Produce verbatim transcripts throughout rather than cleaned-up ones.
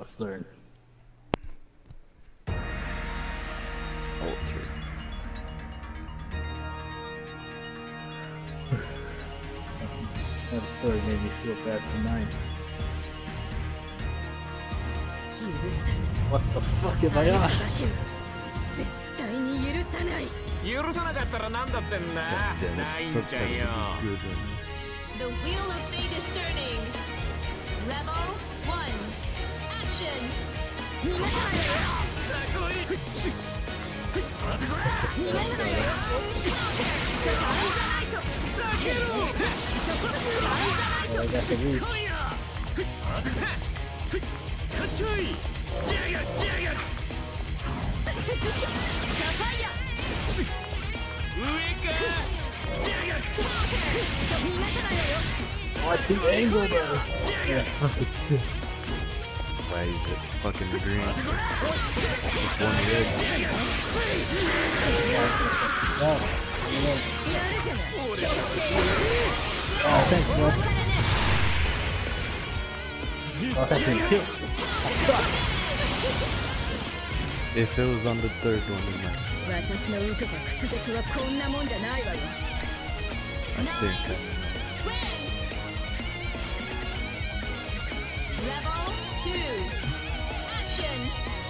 Let's learn. Alter. That story made me feel bad for mine. What the fuck am I on? The wheel of fate is turning. Level one. Action. Well, I got the reach. Oh, I think angle though. Yeah, it's fucking sick. Why is it fucking green? It's one red. Oh, oh thanks, bro. Oh, that's been killed. I stuck. If it was on the third one, it might. I think. Level two. Action.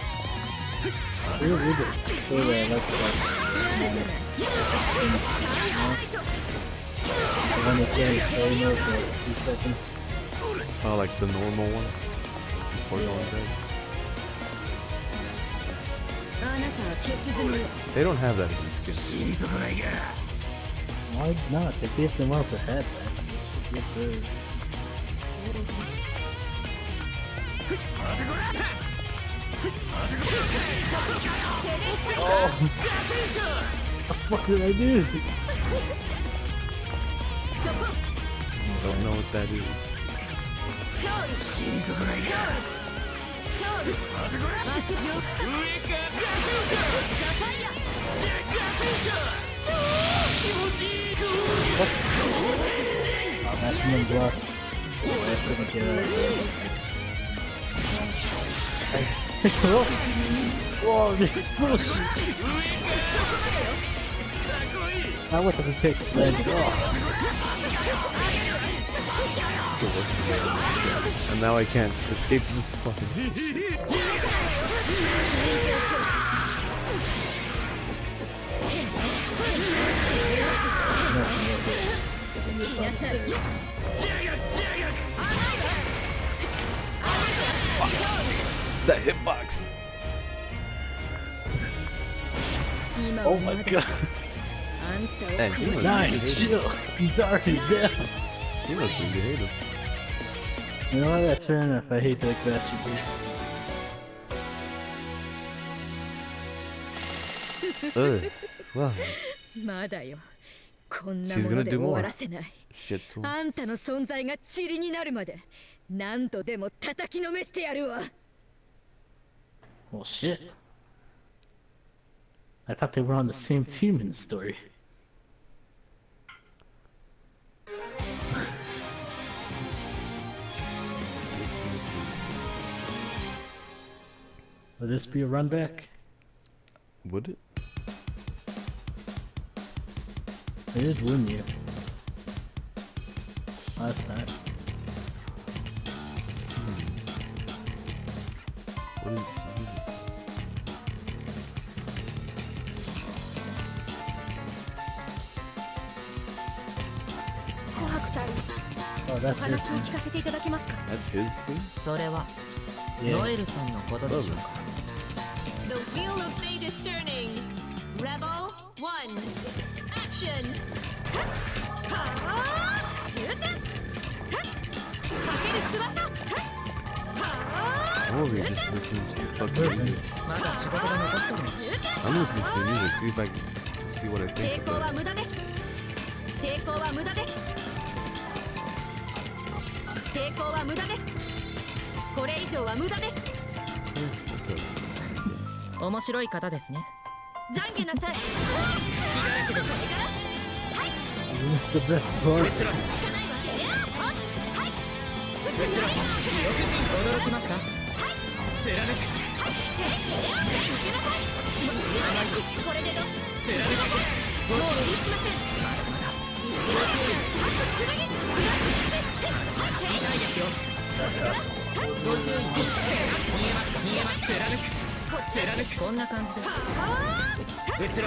Real good. So yeah, I like that. The one that's getting slow for like two seconds. Oh, like the normal one? Before going dead? They don't have that as a skin. Why not? They gave them up a head, man. They should get those. Oh! What the fuck did I do? Don't know what that is. What? Oh, maximum block. I couldn't get out of there. Whoa, this is bullshit. Now what does it take to land it off? And now I can't escape this fucking. That hitbox. Oh my god. Man, he must Nine, be chill. He's already dead. He must be hated. You know what? That's fair enough. I hate that bastard dude. Ugh. Well, she's gonna do more. Shit, so. Well, shit. I thought they were on the same team in the story. Would this be a run back? Would it? It is, wouldn't you? Last time. Hmm. What is this music? Oh, that's his thing. That's his thing? Yeah. The wheel of fate is turning. Rebel one. Action. Oh, we just listen to the fucking music. I'm listening to the music, see if I can see what I think of it. What's up? 面白い方ですね。懺悔なさい。 That's the best part. 驚きました。 これでど貫く。 もう許しません。 まだまだ。 一番中つなぎ痛いですよ。ご注意。逃げますか。逃げます。貫く。貫く。こんな感じです。移ろい。大暴れです。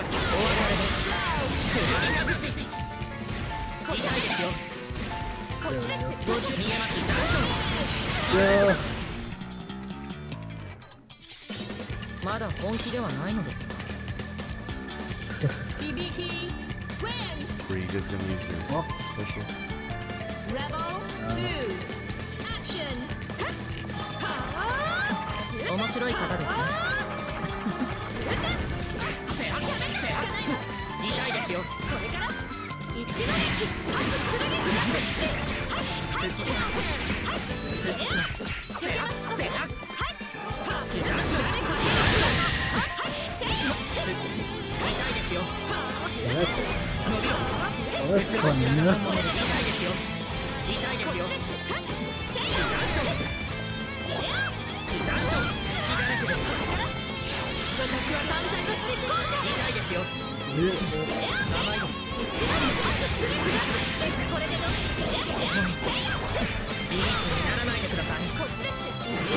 首に立つ。痛いですよ。ご注意。逃げます。残暑。まだ本気ではないのですか。 ビビキ win Vargas gonna use your special. Rebel two action 面白い方ですね。痛いですよ。 これから一枚駅つなぎ復帰します。復帰します。 それでは残暑。痛いですよ。 Well, that's well, that's fun, you know? 痛いですよ。痛いですよ。残暑。残暑。隙だらけです。 私は万歳の執行者。 痛いですよ。甘いです。 これでどビリッジにならないでください。 こっちです。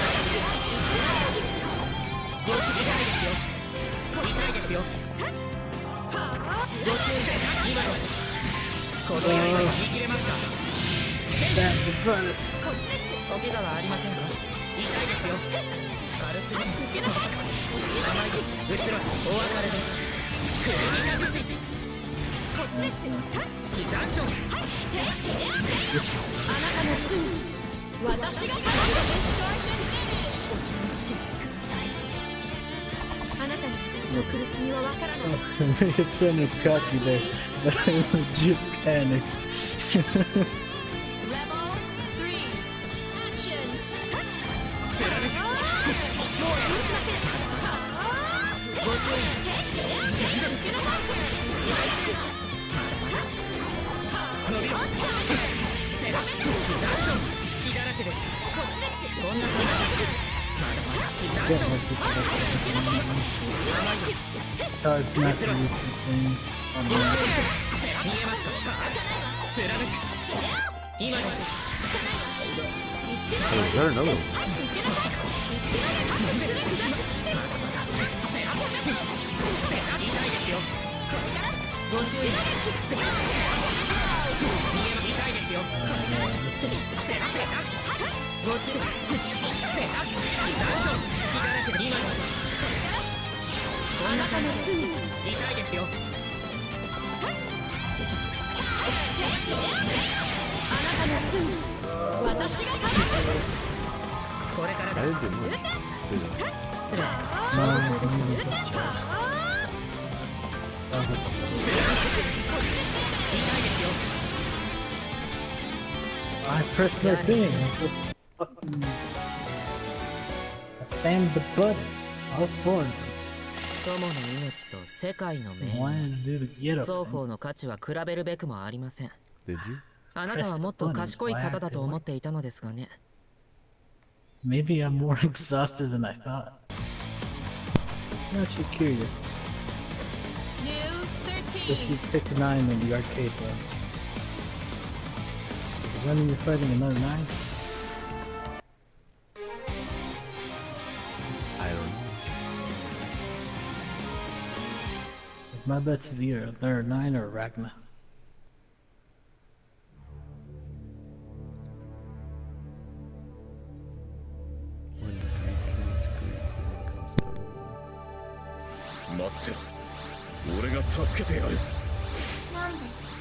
ご注意。痛いですよ。痛いですよ。ご注意。今のこの刃に握れますか。 That's the brother. こっちです。 お怪我はありませんか。痛いですよ。軽すぎる。 受けなさい。 甘いです。移ろい。お別れです。首に立つ。 こっちです。 刻残暑。 あなたの罪私が裁く。お気をつけてください。あなたに私の苦しみはわからない。 It sounded cocky there, but I legit panicked. Rebel three action もう許しません。 ご注意。伸びろ。セラ。残暑。隙だらけです。 こっちです。 こんな感じです。まだまだ。残暑。甘いです。 It's hard not to use this thing on the 逃げますか。貫く。今です。 Oh, is there another one? 痛いですよ。ご注意。痛いですよ。ご注意。残暑。隙だらけで今です。こんな感じです。痛いですよ。 あなたの罪私が裁く。 これから I です。 didn't do much. 失礼。 I pressed the thing. I just fucking I spammed the buttons. All four of them. 友の命と世界の I 命 wanted to do the get up 双 thing. 方の価値は比べるべくもありません。 Did you? あなたはもっと賢い方だと思っていたのですがね。 Maybe I'm more exhausted than I thought. I'm actually curious. New If you thirteen pick nine in the arcade one. When are you fighting another nine? I don't know. My bet's is either another nine or Ragna. When the hurricanes scream when it comes to war. 待ってろ俺が助けてやる。 なんで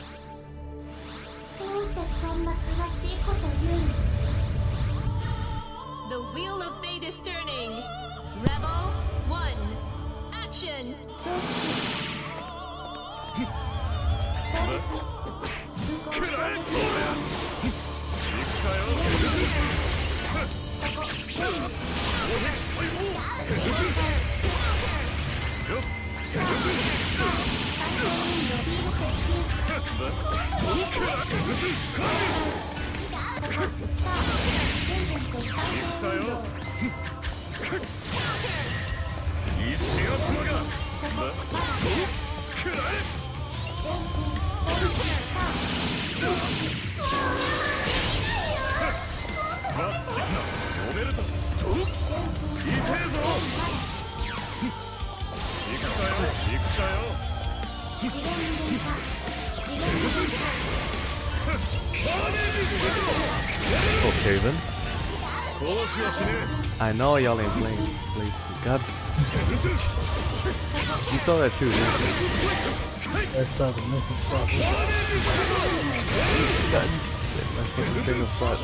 どうしてそんな悲しいこと言うの。 The wheel of fate is turning. Rebel one action 正直誰か向こう側で石頭がくらえマッチ呼べるぞと痛えぞ行くかよ行くかよ Okay then. I know y'all ain't playing BlazBlue. God. You saw that too, didn't you? That's not the missing spot. God. My fucking finger fought.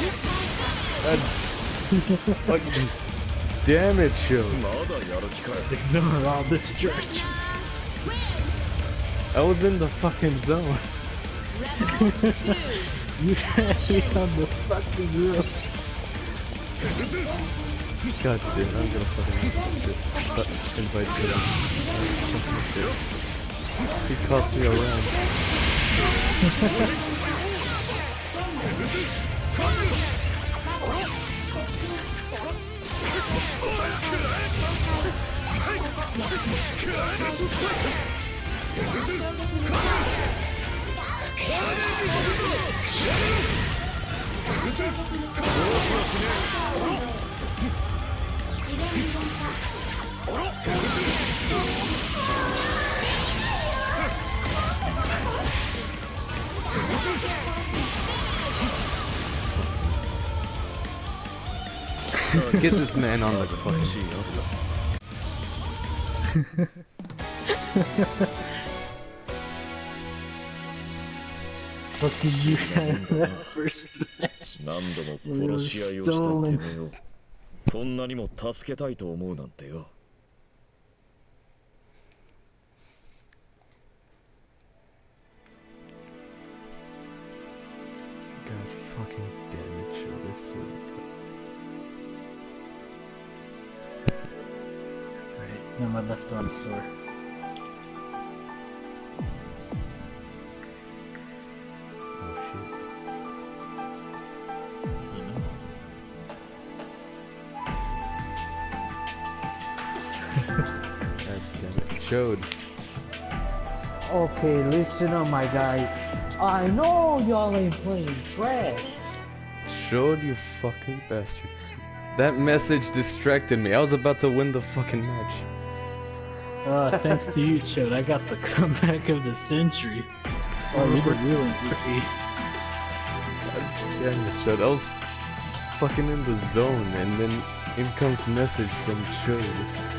God. Fucking damn it, Chode. Ignore all this stretch. I was in the fucking zone. You had me on the fucking roof. God damn, I'm gonna fucking shit. But invite him. Fucking shit. He cost me a round. Get this man on the fucking sheet. Fucking you had that first match. 何度も殺し合いをしたてめえをこんなにも助けたいと思うなんてよ。 God fucking damn it, Chode, I swear to God. Right, now my left arm's sore. God damn it. Chode. Okay, listen up, my guys. I know y'all ain't playing trash. Chode, you fucking bastard. That message distracted me. I was about to win the fucking match. Uh, thanks to you, Chode. I got the comeback of the century. Oh, you were real M V P. God damn it, Chode. I was fucking in the zone, and then in comes message from Chode.